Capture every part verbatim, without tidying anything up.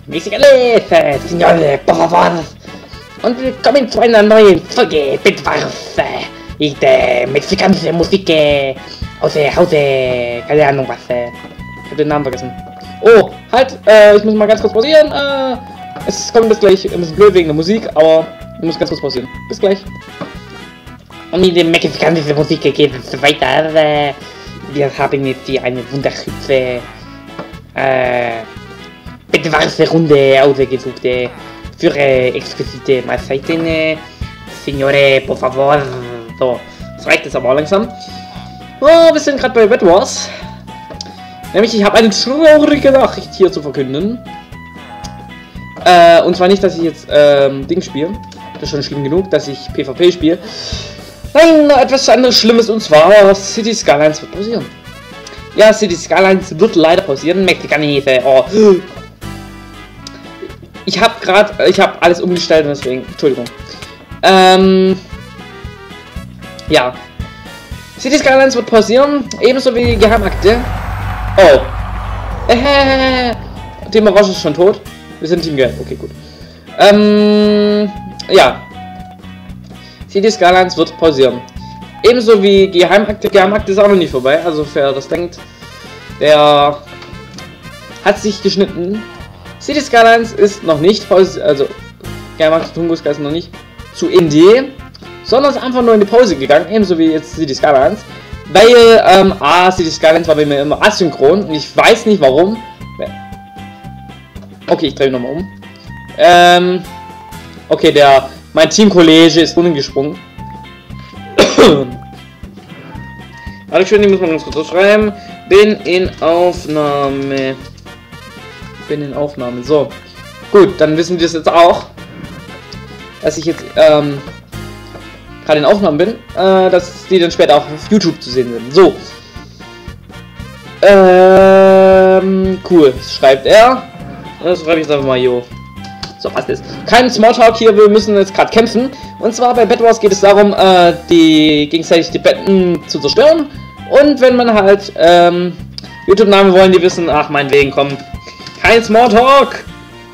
Mexicanos, Signore, por favor. Und willkommen zu einer neuen Folge Bitwurf. Ich der mexikanische Musik aus der Hause, keine Ahnung was. Ich hab den Namen vergessen. Oh, halt, äh, ich muss mal ganz kurz pausieren. Äh, es kommt bis gleich, ein bisschen blöd wegen der Musik, aber ich muss ganz kurz pausieren. Bis gleich. Und in der mexikanischen Musik geht es weiter. Äh, wir haben jetzt hier eine wunderschöne äh, Bitwurf-Runde ausgesucht äh, für äh, exquisite Mahlzeiten. Äh, Signore, por favor. So, das reicht jetzt aber auch langsam. Oh, wir sind gerade bei Bed Wars. Nämlich, ich habe eine traurige Nachricht hier zu verkünden. Äh, und zwar nicht, dass ich jetzt ähm, Ding spiele. Das ist schon schlimm genug, dass ich PvP spiele. Nein, etwas anderes Schlimmes, und zwar City Skylines wird pausieren. Ja, City Skylines wird leider pausieren. Mexikanese. Oh. Ich habe gerade, ich habe alles umgestellt, deswegen, Entschuldigung. Ähm, ja. City Skylines wird pausieren, ebenso wie die Geheimakte. Oh. Äh, Team Orange ist schon tot. Wir sind Team Gelb. Okay, gut. Ähm, ja. City Skylines wird pausieren. Ebenso wie Geheimakte. Geheimakte ist auch noch nicht vorbei. Also wer das denkt, der hat sich geschnitten. City Skylines ist noch nicht pausiert. Also Geheimakte Tunguska ist noch nicht zu Ende, sondern ist einfach nur in die Pause gegangen. Ebenso wie jetzt City Skylines. Weil, ähm, A, City Skylines war bei mir immer asynchron und ich weiß nicht warum. Okay, ich drehe nochmal um. Ähm, okay, der, mein Teamkollege ist runtergesprungen. Warte schön, die muss man ganz kurz schreiben. Bin in Aufnahme. Bin in Aufnahme. So. Gut, dann wissen wir das jetzt auch. Dass ich jetzt, ähm, gerade in Aufnahmen bin, äh, dass die dann später auch auf YouTube zu sehen sind. So. Ähm, cool. Schreibt er. Das schreibe ich jetzt einfach mal hier. So, was ist? Kein Smalltalk hier, wir müssen jetzt gerade kämpfen. Und zwar bei Bed Wars geht es darum, äh, die gegenseitig die Betten zu zerstören. Und wenn man halt, ähm, YouTube-Namen wollen, die wissen, ach, meinetwegen, komm. Kein Smalltalk!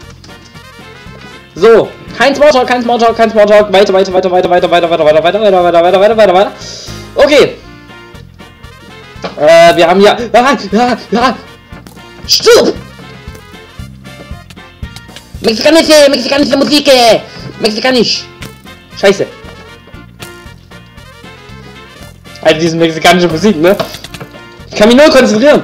So, kein Smalltalk, kein Smalltalk, kein Smalltalk. Weiter, weiter, weiter, weiter, weiter, weiter, weiter, weiter, weiter, weiter, weiter, weiter, weiter, weiter, weiter. Okay. Äh, wir haben ja. Ja, ja, ja. Stirb! Mexikanische, mexikanische Musik! Mexikanisch! Scheiße. Also diese mexikanische Musik, ne? Ich kann mich nur konzentrieren.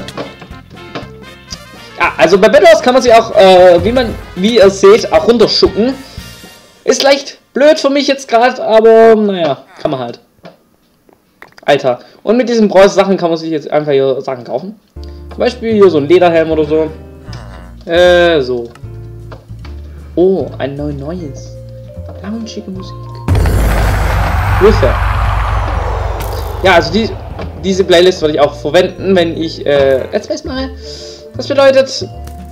Ja, also bei Bed Wars kann man sich auch, äh, wie man, wie ihr seht, auch runterschucken. Ist leicht blöd für mich jetzt gerade, aber naja, kann man halt. Alter. Und mit diesen Bronze-Sachen kann man sich jetzt einfach hier Sachen kaufen. Zum Beispiel hier so ein Lederhelm oder so. Äh, so. Oh, ein neu neues. Launchige Musik. Hilfe. Ja, also die, diese Playlist würde ich auch verwenden, wenn ich äh, Let's Plays mache. Das bedeutet,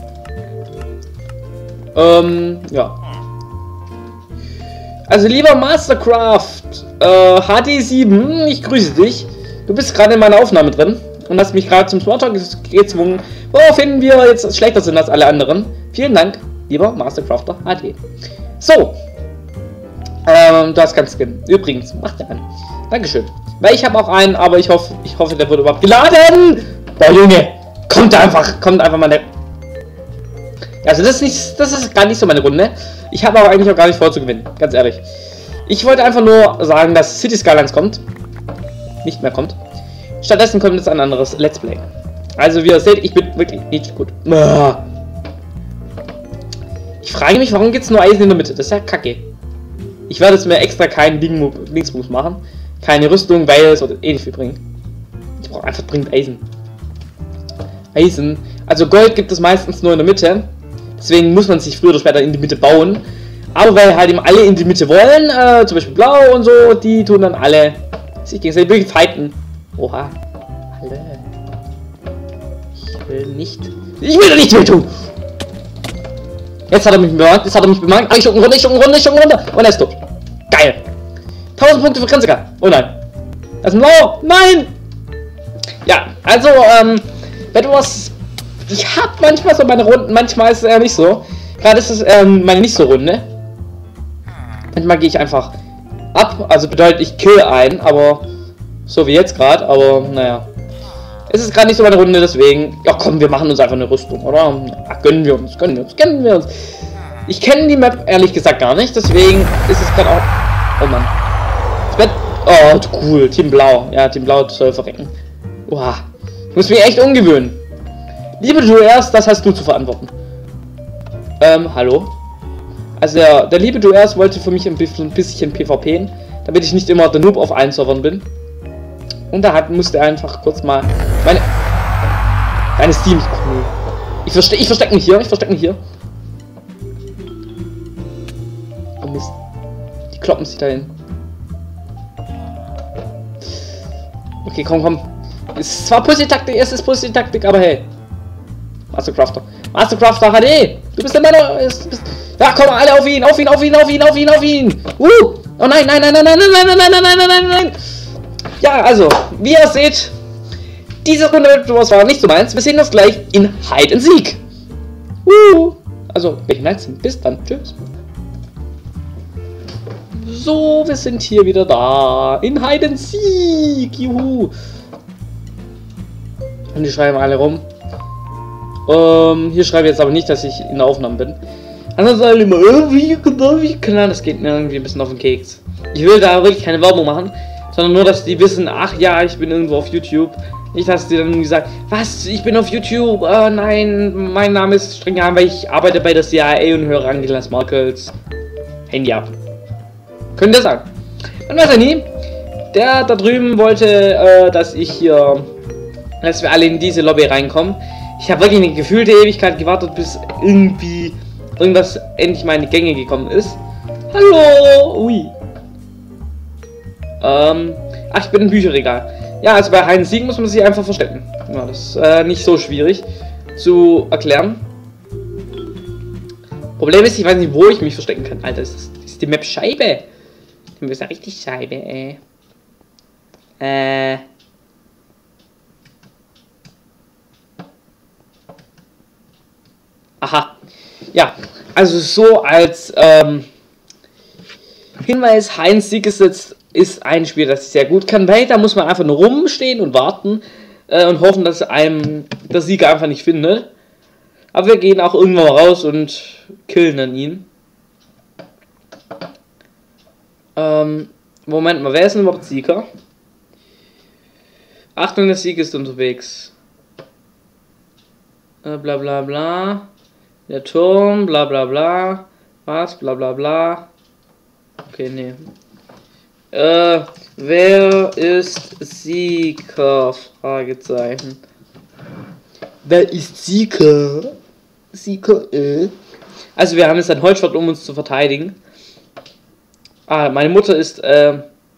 ähm, ja. Also lieber Mastercraft äh, H D sieben, ich grüße dich. Du bist gerade in meiner Aufnahme drin und hast mich gerade zum Smalltalk gezwungen, woraufhin wir jetzt schlechter sind als alle anderen. Vielen Dank, lieber Mastercrafter H D. So. Ähm, du hast keinen Skin. Übrigens, mach der an. Dankeschön. Weil ich habe auch einen, aber ich hoffe, ich hoffe, der wird überhaupt geladen. Boah, Junge. Kommt einfach, kommt einfach mal der. Also das ist nicht, das ist gar nicht so meine Runde. Ich habe aber eigentlich auch gar nicht vor zu gewinnen, ganz ehrlich. Ich wollte einfach nur sagen, dass City Skylines kommt. Nicht mehr kommt. Stattdessen kommt jetzt ein anderes Let's Play. Also wie ihr seht, ich bin wirklich nicht gut. Ich frage mich, warum gibt es nur Eisen in der Mitte? Das ist ja kacke. Ich werde jetzt mir extra keinen Dingsboost machen. Keine Rüstung, weil es wird eh nicht viel bringen. Ich brauche einfach dringend Eisen. Eisen. Also Gold gibt es meistens nur in der Mitte. Deswegen muss man sich früher oder später in die Mitte bauen. Aber weil halt eben alle in die Mitte wollen, äh, zum Beispiel Blau und so, die tun dann alle sich gegenseitig wirklich fighten. Oha. Alle. Ich will nicht. Ich will nicht wehtun! Jetzt hat er mich bemerkt, jetzt hat er mich bemerkt. Ah, ich schucken runter, ich schucken runter, ich schucken runter. Und er ist tot. Geil. tausend Punkte für Grenziger. Oh nein. Das ist ein Blau. Nein! Ja, also, ähm, Bed Wars, ich hab manchmal so meine Runden, manchmal ist es eher nicht so. Gerade ist es ähm, meine nicht so Runde. Manchmal gehe ich einfach ab, also bedeutet ich kill einen, aber so wie jetzt gerade, aber naja. Es ist gerade nicht so meine Runde, deswegen, ja komm, wir machen uns einfach eine Rüstung, oder? Ach, gönnen wir uns, gönnen wir uns, gönnen wir uns. Ich kenne die Map ehrlich gesagt gar nicht, deswegen ist es gerade auch... Oh Mann. Das Bett... Oh, cool, Team Blau. Ja, Team Blau soll verrecken. Uah. Ich muss mich echt umgewöhnen. Liebe du erst, das hast du zu verantworten. Ähm, hallo? Also der, der liebe du erst wollte für mich ein bisschen, ein bisschen PvPen, damit ich nicht immer der Noob auf allen Servern bin. Und da hat, musste er einfach kurz mal meine... Deine Steam ist cool. Ich, verste ich verstecke mich hier, ich verstecke mich hier. Oh Mist. Die kloppen sich dahin. Okay, komm, komm. Es ist zwar Pussy-Taktik, es ist Pussy-Taktik, aber hey. Mastercrafter. Mastercrafter H D! Du bist der Männer! Ja, komm, alle auf ihn, auf ihn, auf ihn, auf ihn, auf ihn, auf ihn! Uh! Oh nein, nein, nein, nein, nein, nein, nein, nein, nein, nein, nein, nein! Ja, also, wie ihr seht, diese Runde war nicht so meins. Wir sehen uns gleich in Hide and Seek. Uh! Also, welche Nights sind? Bis dann. Tschüss. So, wir sind hier wieder da. In Hide and Seek. Juhu. Und die schreiben alle rum. Ähm, hier schreibe ich jetzt aber nicht, dass ich in der Aufnahme bin. Ansonsten alle immer, irgendwie, wie kann das geht mir irgendwie ein bisschen auf den Keks. Ich will da wirklich keine Werbung machen, sondern nur, dass die wissen, ach ja, ich bin irgendwo auf YouTube. Nicht, dass die dann gesagt, was, ich bin auf YouTube, oh nein, mein Name ist streng geheim, weil ich arbeite bei der C I A und höre Angela Merkels Handy ab. Könnt ihr sagen. Man weiß ja nie. Der da drüben wollte, äh, dass ich hier, dass wir alle in diese Lobby reinkommen. Ich habe wirklich eine gefühlte Ewigkeit gewartet, bis irgendwie irgendwas endlich mal in die Gänge gekommen ist. Hallo! Ui. Ähm, ach, ich bin ein Bücherregal. Ja, also bei Hide and Seek muss man sich einfach verstecken. Ja, das ist äh, nicht so schwierig zu erklären. Problem ist, ich weiß nicht, wo ich mich verstecken kann. Alter, das ist, das ist die Map Scheibe. Die Map ist ja richtig Scheibe, ey. Äh. Aha. Ja, also so als ähm, Hinweis, Hide and Seek ist jetzt ist ein Spiel, das ich sehr gut kann, weil da muss man einfach nur rumstehen und warten äh, und hoffen, dass einem der Sieger einfach nicht findet. Aber wir gehen auch irgendwann mal raus und killen dann ihn. Ähm, Moment mal, wer ist denn überhaupt Sieger? Achtung, der Sieg ist unterwegs. Äh, bla bla bla. Der Turm, bla bla bla. Was? Bla bla bla. Okay, nee. Äh, wer ist Sieger? Fragezeichen. Wer ist Sieger? Sieger, äh. Also wir haben jetzt ein Holzschwert, um uns zu verteidigen. Ah, meine Mutter ist, äh,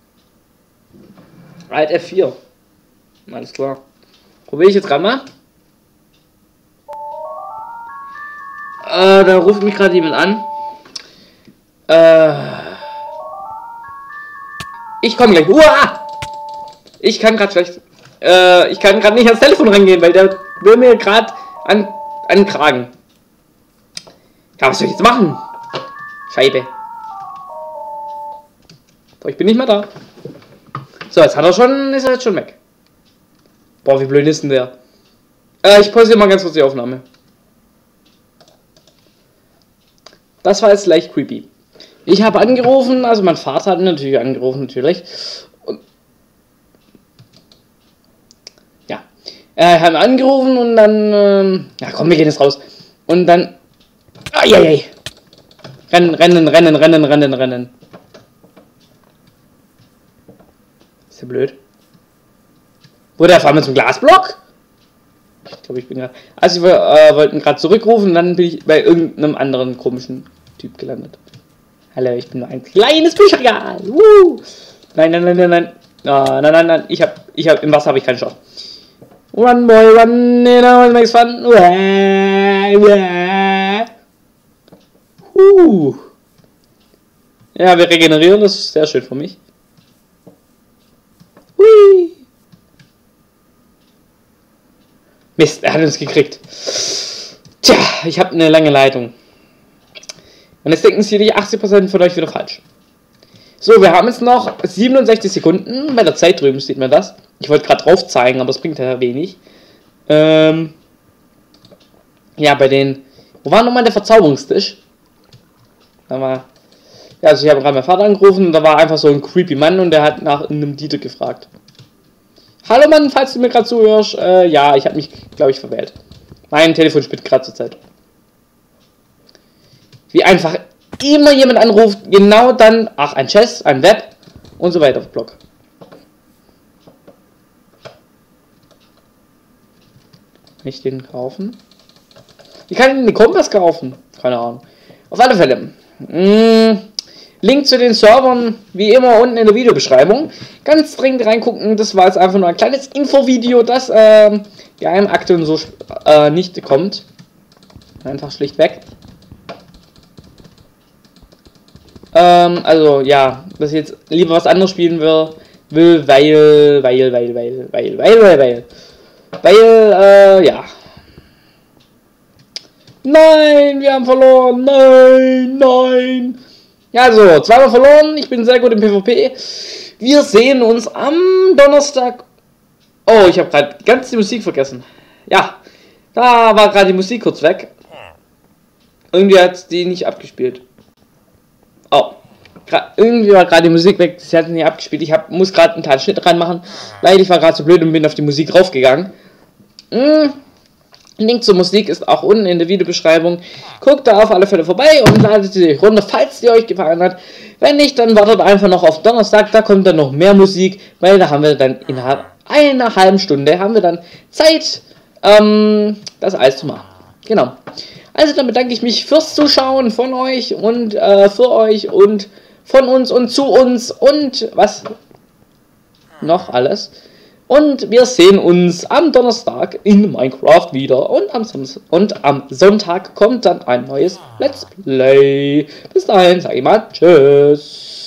Alt F vier. Alles klar. Probiere ich jetzt gerade mal. Äh, da ruft mich gerade jemand an. Äh... Ich komme gleich. Uah! Ich kann gerade schlecht. Äh, ich kann gerade nicht ans Telefon rangehen, weil der will mir gerade an, an den Kragen. Ja, was soll ich jetzt machen? Scheibe. So, ich bin nicht mehr da. So, jetzt hat er schon, ist er jetzt schon weg. Boah, wie blöd ist denn der? Äh, ich pausiere mal ganz kurz die Aufnahme. Das war jetzt leicht creepy. Ich habe angerufen, also mein Vater hat natürlich angerufen, natürlich. Und ja, er hat angerufen und dann, ähm, ja komm, wir gehen jetzt raus. Und dann, ai, rennen, rennen, rennen, rennen, rennen, rennen. Ist ja blöd. Wurde er auf einmal zum Glasblock? Ich glaube, ich bin gerade. Also wir äh, wollten gerade zurückrufen, dann bin ich bei irgendeinem anderen komischen Typ gelandet. Hallo, ich bin nur ein kleines Bücherregal. Uh. Nein, nein, nein, nein, nein. Ah, nein, nein, nein. Ich hab, ich hab, im Wasser habe ich keinen Chance. Run, boy, run, you know, it makes fun. Uh. Ja, wir regenerieren, das ist sehr schön für mich. Hui. Mist, er hat uns gekriegt. Tja, ich habe eine lange Leitung. Und jetzt denken sicherlich achtzig Prozent von euch wieder falsch. So, wir haben jetzt noch siebenundsechzig Sekunden. Bei der Zeit drüben sieht man das. Ich wollte gerade drauf zeigen, aber es bringt ja wenig. Ähm, ja, bei den... Wo war nochmal der Verzauberungstisch? Da war... Ja, also ich habe gerade meinen Vater angerufen und da war einfach so ein creepy Mann und der hat nach einem Dieter gefragt. Hallo Mann, falls du mir gerade zuhörst. Äh, ja, ich habe mich, glaube ich, verwählt. Mein Telefon spinnt gerade zur Zeit. Wie einfach immer jemand anruft, genau dann, ach, ein Chess, ein Web und so weiter auf Blog. Kann ich den kaufen? Wie kann ich den Kompass kaufen? Keine Ahnung. Auf alle Fälle. Mmh. Link zu den Servern, wie immer, unten in der Videobeschreibung. Ganz dringend reingucken, das war jetzt einfach nur ein kleines Infovideo, das äh, Geheimakte und so äh, nicht kommt. Einfach schlichtweg. Ähm, also, ja, dass ich jetzt lieber was anderes spielen will, will weil, weil, weil, weil, weil, weil, weil, weil, weil, äh, ja. Nein, wir haben verloren, nein, nein. Ja, also, zweimal verloren, ich bin sehr gut im PvP. Wir sehen uns am Donnerstag. Oh, ich habe gerade ganz die Musik vergessen. Ja, da war gerade die Musik kurz weg. Irgendwie hat die nicht abgespielt. Oh, irgendwie war gerade die Musik weg, sie hat nicht abgespielt. Ich hab, muss gerade einen kleinen Schnitt reinmachen. Leider, ich war gerade so blöd und bin auf die Musik raufgegangen. Hm. Link zur Musik ist auch unten in der Videobeschreibung. Guckt da auf alle Fälle vorbei und ladet sie euch runter, falls die euch gefallen hat. Wenn nicht, dann wartet einfach noch auf Donnerstag, da kommt dann noch mehr Musik, weil da haben wir dann innerhalb einer halben Stunde haben wir dann Zeit, ähm, das alles zu machen. Genau. Also dann bedanke ich mich fürs Zuschauen von euch und äh, für euch und von uns und zu uns und was noch alles. Und wir sehen uns am Donnerstag in Minecraft wieder. Und am, Son und am Sonntag kommt dann ein neues Let's Play. Bis dahin, sage ich mal, tschüss.